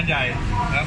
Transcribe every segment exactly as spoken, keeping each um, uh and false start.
ใหญ่ครับ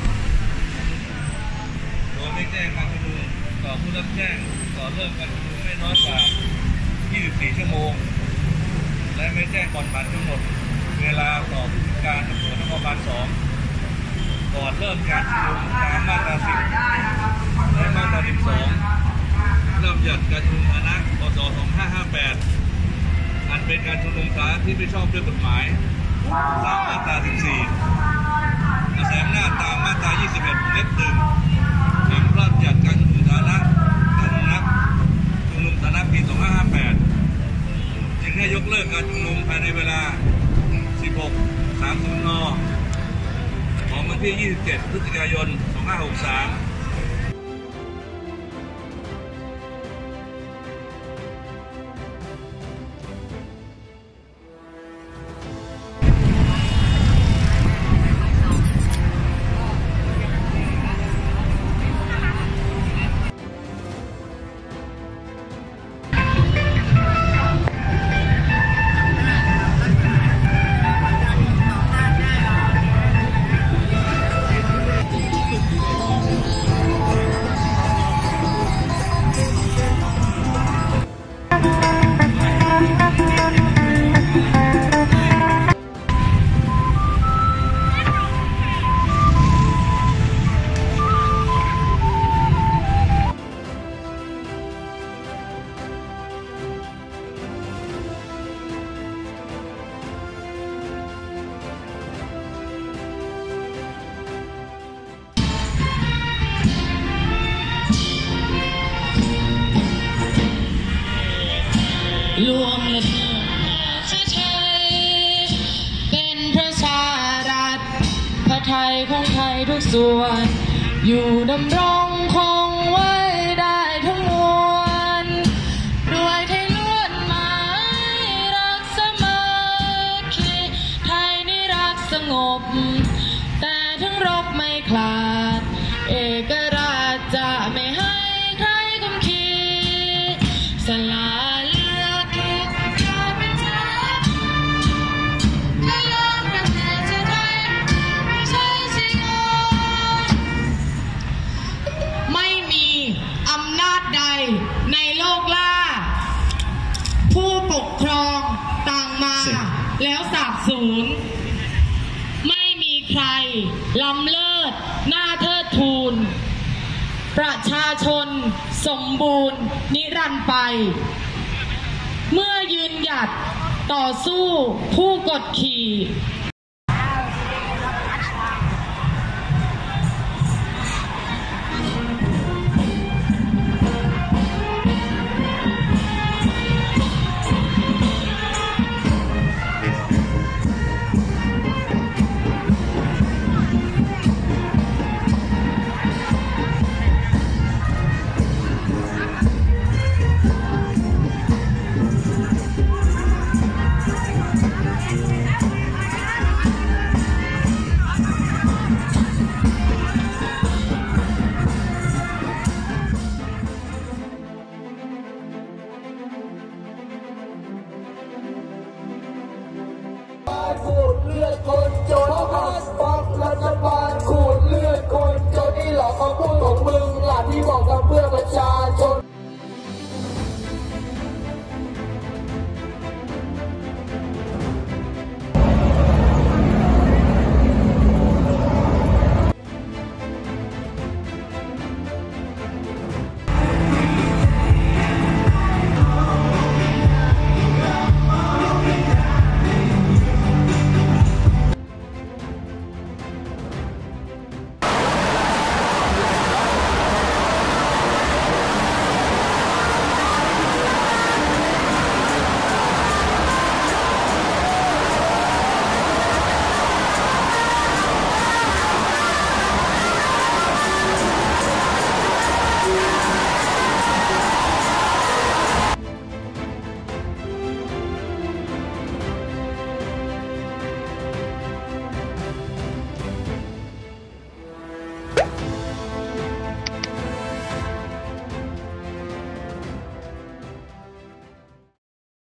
โดยไม่แจ้งการชุมนุมต่อผู้รับแจ้งต่อเริ่มการชุมนุมไม่น้อยกว่ายี่สิบสี่ชั่วโมงและไม่แจ้งก่อนผ่านกำหนดเวลาต่อการตำรวจนครบาลสองก่อนเริ่มการชุมนุมตามมาตราสิบและมาตราสิบสองเริ่มจัดการชุมนุมสาธารณะพ.ศ. สองพันห้าร้อยห้าสิบแปดอันเป็นการชุมนุมสาธารณะที่ไม่ชอบด้วยกฎหมายตามมาตราสิบสี่อาศัยอำนาจตามมาตรายี่สิบเอ็ดวงเล็บหนึ่งแห่งพระราชบัญญัติการชุมนุมสาธารณะการชุมนุมชุมนุมสาธารณะปีสองพันห้าร้อยห้าสิบแปดจึงให้ยกเลิกการชุมนุมภายในเวลา สิบหกนาฬิกาสามสิบ น.ของวันที่ ยี่สิบเจ็ด พฤศจิกายน สองพันห้าร้อยหกสิบสามรวมและชาติไทยเป็นประชารัฐพระไทยของไทยทุกส่วนอยู่ดำรงคงไว้ได้ทั้งมวลด้วยไทยล้วนหมายรักสามัคคีไทยนี่รักสงบแต่ทั้งรบไม่คลาดเอกราชจะไม่ให้ใครกุมขีสลายในโลกล่าผู้ปกครองต่างมาแล้วสาบสูญไม่มีใครล้ำเลิศหน้าเทิดทูนประชาชนสมบูรณ์นิรันดร์ไปเมื่อยืนหยัดต่อสู้ผู้กดขี่